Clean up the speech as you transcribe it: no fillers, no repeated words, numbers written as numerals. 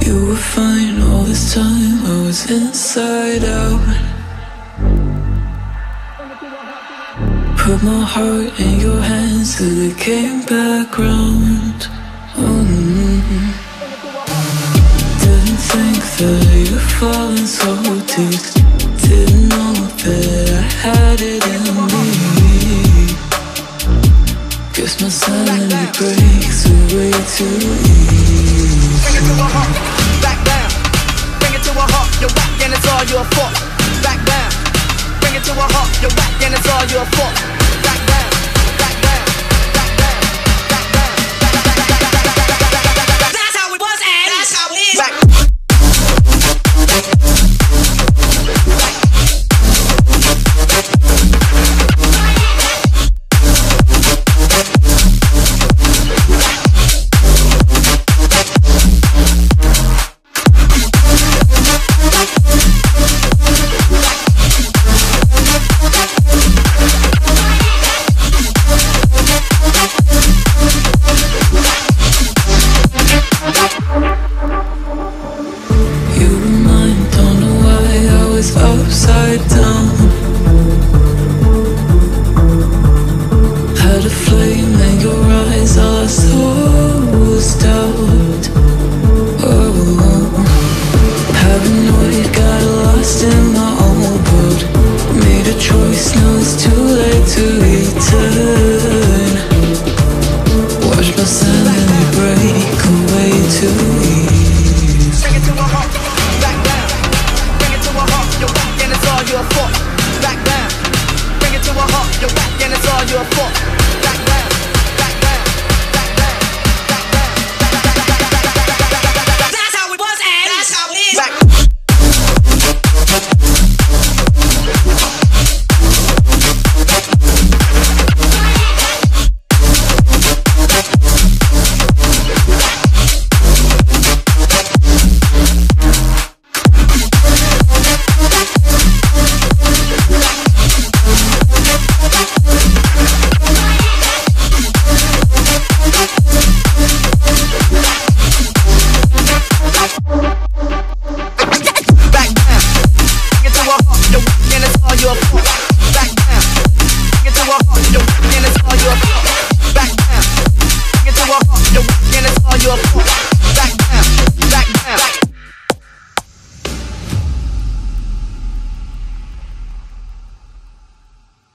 You were fine all this time, I was inside out. Put my heart in your hands till it came back round. Didn't think that you'd fallen so deep. Didn't know that I had it in me. Guess my sanity breaks away too easy. Bring it to a heart, back down. Bring it to a heart, you're whack and it's all your fault. Back down. Bring it to a heart, you're whack and it's all your fault. Back down, back down, back down, back down, back down. That's how it was and that's how it is. Back. Upside down, had a flame in your eyes, all I saw was doubt. Oh, paranoid, got lost in my own world. Made a choice, now it's too late to return. Watch my sanity break away too easy. Bring it to a heart, back down. Bring it to a heart, you're whack and it's all your fault. Back down. Bring it to a heart, you're whack and it's all your fault. Back down, back down, back down, back down, back down. That's how it was and that's how it is. Back. Your fault. Back down. Get to a heart, and it's all your fault.